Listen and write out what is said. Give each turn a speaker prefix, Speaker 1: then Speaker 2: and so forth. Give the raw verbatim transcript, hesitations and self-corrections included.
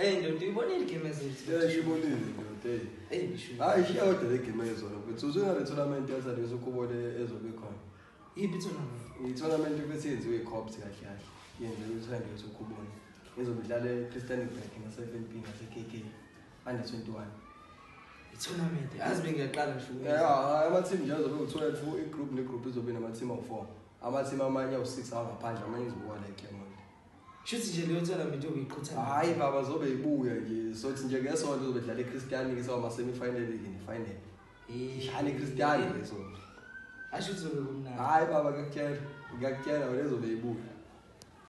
Speaker 1: Hey, don't you want to give me
Speaker 2: Yeah, you want it.
Speaker 1: Hey, sure.
Speaker 2: I hear what the game is on. But so soon as the tournament is at the Zuko as a beacon.
Speaker 1: He beats on
Speaker 2: The tournament you can see is way cops like here. Yeah, the Thanduyise Gonondo Khuboni. Is a bit Christian in a second pin as a K K. Under twenty-one.
Speaker 1: It's tournament. As being a talent.
Speaker 2: Yeah, I'm a team just about twelve for a group, the group is of a team of four. I'm a team of mine of six hour punch. I'm going to one like him.
Speaker 1: Shuthi nje leyo tournament yokuyiqhutha.
Speaker 2: Hayi baba zobe ibuya nje so thi nje ngesonto uzobedlala eChristian ke sawa semi final league ni final. Eh, hani Christian ke so.
Speaker 1: Asho uzobe kumnandi.
Speaker 2: Hayi baba ngiyakutshela, ngiyakutshela lezo beyibuya.